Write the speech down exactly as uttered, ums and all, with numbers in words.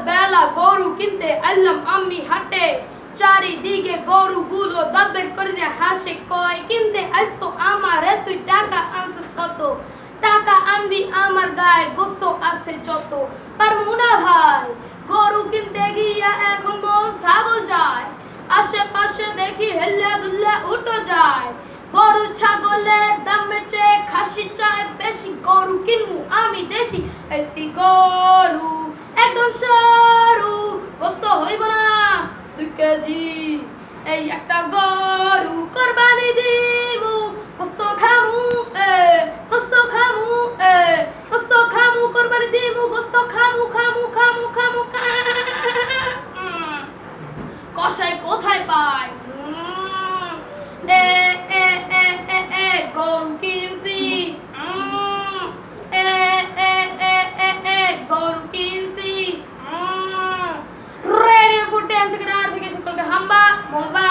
বেলা গরু কিনতে আইলাম আমি হাটে চারিদিকে গরুগুলো দাঁতের করে হাসে কয় কিনতে আইসো আমারে তুই টাকা আনছিস কত টাকা আনবি আমার গায়ে গোস্ত আছে যত পারমু না ভাই গরু কিনতে গিয়া এখন মন ছাগল যায় আশেপাশে দেখি হেল্লা দুল্লা উঠো যায় গরু ছাগলের দামের চেয়ে খাসি চায় বেশি গরু কিনবো আমি দেশি এসি গরু একদম সরু গোস্ত হইব না দুই কেজি এই একটা গরু কোরবানি দিব গোস্ত খামু এ গোস্ত খামু এ গোস্ত খামু কোরবানি দিব গোস্ত খামু খামু খামু খামু কষাই কোথায় পায় এ এ এ এ এ গরু কিনছি এ এ এ এ এ গরু কিনছি রেডিও ফুটেজ থেকে সকলকে হাম্বা মোবাইল